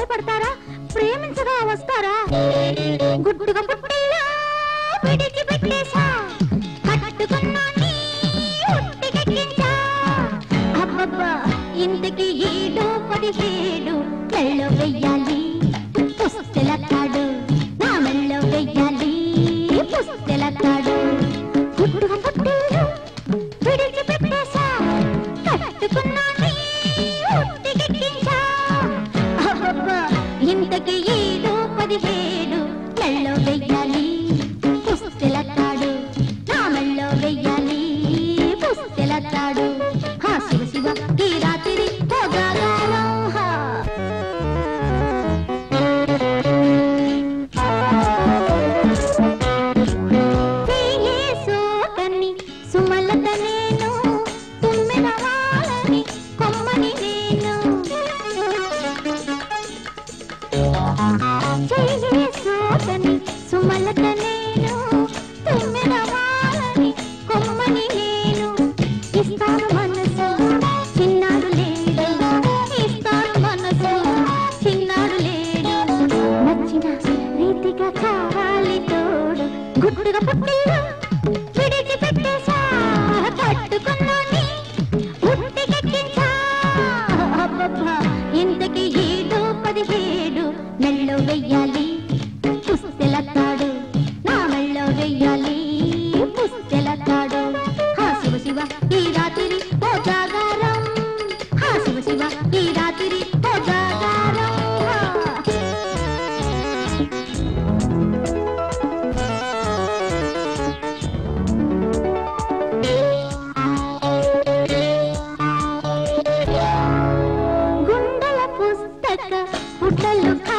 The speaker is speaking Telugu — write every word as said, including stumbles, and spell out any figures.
ఇష్టపడతారా ప్రేమించగా వస్తారా గుట్టుగా పుట్టిలా విడిచి పెట్టేశా కట్టుకున్నాని ఉట్టికెక్కించా అబ్బబ్బా ఇంతకి ఏడు పదిహేడు మెళ్ళో వెయ్యాలి పుస్తెలతాడు నా మెళ్ళో వెయ్యాలి పుస్తెలతాడు గుట్టుగా పుట్టిలా విడిచి పెట్టేశా కట్టుకున్నాని ఉట్టికెక్కించా అబ్బబ్బా ఇంతకి ఏడు పదిహేడు మెళ్ళో వెయ్యాలి పుస్తెలతాడు నా మెళ్ళో వెయ్యాలి పుస్తెలతాడు హా శివ శివ ఈ రాత్రి పోగాగాలం సోకని సుమలత నేను తుమ్మెద వాళ్ళని కొమ్మని నేను సోకని సుమలత నేను తుమ్మెద వాళ్ళని కొమ్మని నేను ఇస్తాను మనసు చిన్నాడు లేడు ఇస్తాను మనసు చిన్నాడు లేడు నచ్చిన రీతిగా కావాలి తోడు గుట్టుగా పుట్టిల్లు విడిచి పెట్టేశా కట్టుకున్నాని ఉట్టికెక్కించా అబ్బబ్బా ఇంతకి ఏడు పదిహేడు మెళ్ళో వెయ్యాలి పుస్తెలతాడు నా మెళ్ళో వెయ్యాలి పుస్తెలతాడు హా శివ శివ ఈ రాత్రి ఓ జాగారం హా శివ శివ ఈ రాత్రి ఓ జాగారం గుండెల పుస్తక పుట్టలు